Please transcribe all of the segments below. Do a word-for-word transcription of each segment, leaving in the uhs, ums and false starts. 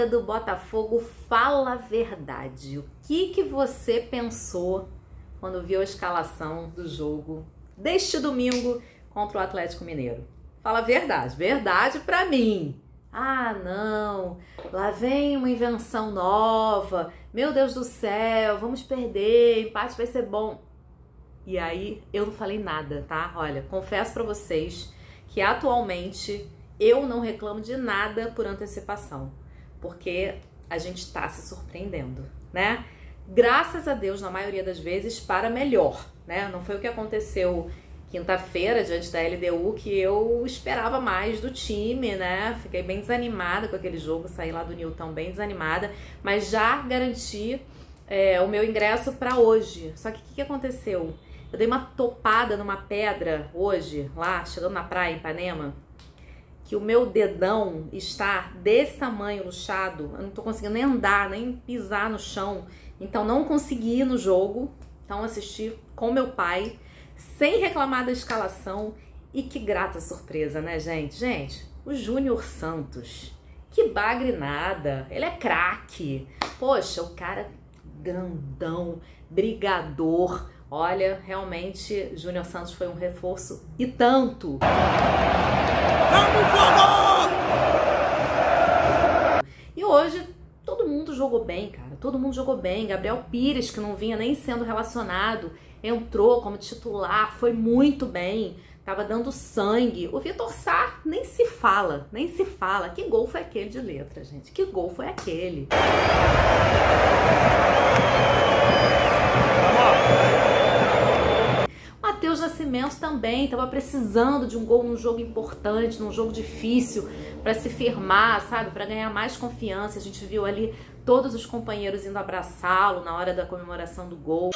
do Botafogo, fala a verdade. O que, que você pensou quando viu a escalação do jogo deste domingo contra o Atlético Mineiro? Fala a verdade, verdade pra mim. Ah, não, lá vem uma invenção nova, meu Deus do céu, vamos perder, empate vai ser bom. E aí eu não falei nada, tá? Olha, confesso pra vocês que atualmente eu não reclamo de nada por antecipação, porque a gente tá se surpreendendo, né? Graças a Deus, na maioria das vezes, para melhor, né? Não foi o que aconteceu quinta-feira, diante da L D U, que eu esperava mais do time, né? Fiquei bem desanimada com aquele jogo, saí lá do Newton bem desanimada, mas já garanti é, o meu ingresso para hoje. Só que o que, que aconteceu? Eu dei uma topada numa pedra hoje, lá, chegando na praia, em Ipanema, que o meu dedão está desse tamanho luxado, eu não tô conseguindo nem andar, nem pisar no chão, então não consegui ir no jogo, então assisti com meu pai, sem reclamar da escalação, e que grata surpresa, né, gente? Gente, o Júnior Santos, que bagre nada, ele é craque, poxa, o cara grandão, brigador. Olha, realmente, Júnior Santos foi um reforço e tanto. E hoje, todo mundo jogou bem, cara. Todo mundo jogou bem. Gabriel Pires, que não vinha nem sendo relacionado, entrou como titular, foi muito bem. Tava dando sangue. O Vitor Sá nem se fala, nem se fala. Que gol foi aquele de letra, gente? Que gol foi aquele? Matheus Nascimento também estava precisando de um gol num jogo importante, num jogo difícil, para se firmar, sabe, para ganhar mais confiança. A gente viu ali todos os companheiros indo abraçá-lo na hora da comemoração do gol.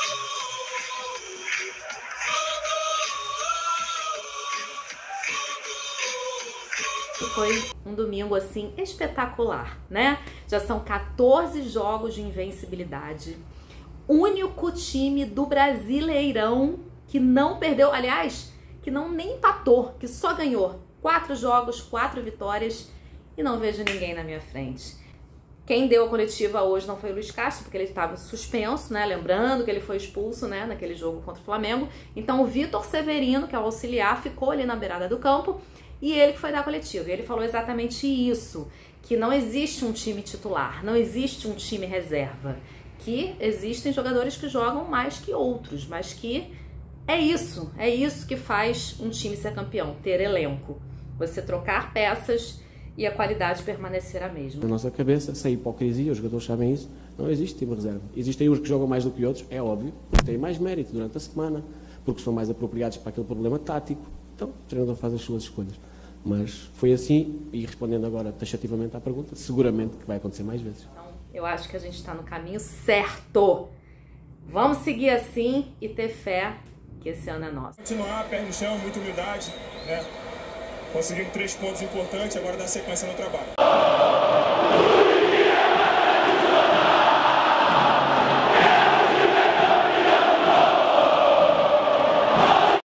Foi um domingo assim espetacular, né? Já são quatorze jogos de invencibilidade. Único time do Brasileirão que não perdeu, aliás, que não nem empatou, que só ganhou. Quatro jogos, quatro vitórias, e não vejo ninguém na minha frente. Quem deu a coletiva hoje não foi o Luiz Castro, porque ele estava suspenso, né? Lembrando que ele foi expulso, né, naquele jogo contra o Flamengo. Então o Vitor Severino, que é o auxiliar, ficou ali na beirada do campo, e ele que foi dar a coletiva. E ele falou exatamente isso, que não existe um time titular, não existe um time reserva, que existem jogadores que jogam mais que outros, mas que é isso, é isso que faz um time ser campeão, ter elenco. Você trocar peças e a qualidade permanecer a mesma. Na nossa cabeça, sem hipocrisia, os jogadores sabem isso, não existe time reserva. Existem uns que jogam mais do que outros, é óbvio, porque têm mais mérito durante a semana, porque são mais apropriados para aquele problema tático. Então, o treinador faz as suas escolhas. Mas foi assim, e respondendo agora taxativamente à pergunta, seguramente que vai acontecer mais vezes. Então, eu acho que a gente está no caminho certo. Vamos seguir assim e ter fé que esse ano é nosso. Continuar, pé no chão, muita humildade, né? Conseguimos três pontos importantes, agora dá sequência no trabalho.